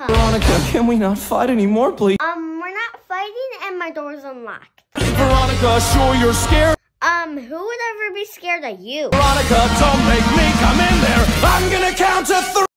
Veronica. Veronica, can we not fight anymore, please? We're not fighting and my door's unlocked. Veronica, sure you're scared? Who would ever be scared of you? Veronica, don't make me come in there. I'm gonna count to 3.